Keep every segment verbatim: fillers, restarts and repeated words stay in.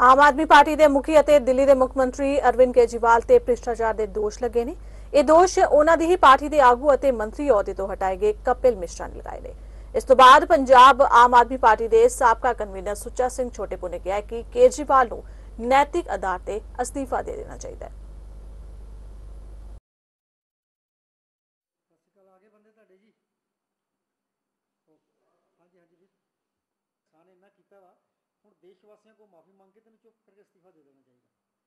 आम आदमी पार्टी के मुखी ਅਤੇ दिल्ली के मुख मंत्री अरविंद केजरीवाल ते भ्रिष्टाचार के दोष लगे ने। ये दोष उन्हां दी ही पार्टी के आगू ਅਤੇ मंत्री अहुदे तो हटाए गए कपिल मिश्रा ने लगाए ने। इस तो बाद पंजाब आम आदमी पार्टी के साबका कन्वीनर सुच्चा सिंह छोटेपू ने कहा कि केजरीवाल नूं नैतिक आधार पर अस्तीफा दे देना चाहिए। ਹੁਣ देश वासियों को माफ़ी मांग के तेन चुप करके इस्तीफा दे देना चाहिए।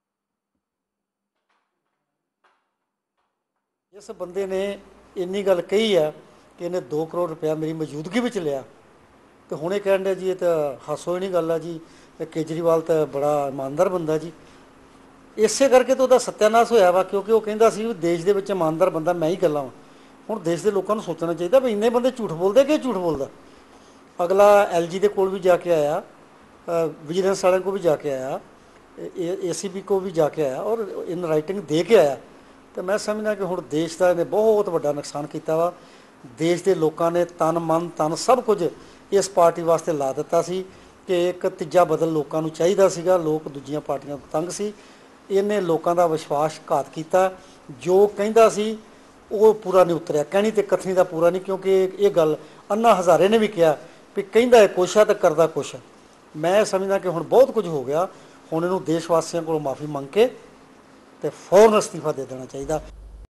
इस बंदे ने इन्नी गल कही है कि इन्हें दो करोड़ रुपया मेरी मौजूदगी में लिया तो हुणे कहन डे जी ये तो हासो ही नहीं गल है जी। केजरीवाल तो बड़ा ईमानदार बंदा जी, इसे करके तो सत्यानाश होया वा क्योंकि वो कहता सी भी देश के ईमानदार बंदा मैं ही गल्ला वा। हुण देश के लोगों को सोचना चाहिए भी इन्ने बंदे झूठ बोलते कि झूठ बोलता। अगला एल जी के कोल भी जाके आया, विजिलेंस वाले को भी जाके आया, ए सी पी को भी जाके आया और इन राइटिंग दे के आया। तो मैं समझना कि हुण देश का इन्हें बहुत बड़ा नुकसान किया वा। देश के लोगों ने तन मन तन सब कुछ इस पार्टी वास्ते ला दिता सी कि एक तीजा बदल लोगों को चाहिए सीगा। लोग दूजियां पार्टियां तो तंग सी। इन्हें लोगों का विश्वासघात किया। जो कहता सी वो पूरा नहीं उतरिया, कहनी तो कथनी का पूरा नहीं, क्योंकि ये गल अन्ना हज़ारे ने भी कहा भी कहता कुछ है तो करता कुछ है। मैं समझदा कि हुण बहुत कुछ हो गया। हुण इहनूं देश वासियों को माफ़ी मंग के ते फौरन इस्तीफा दे देना चाहिए।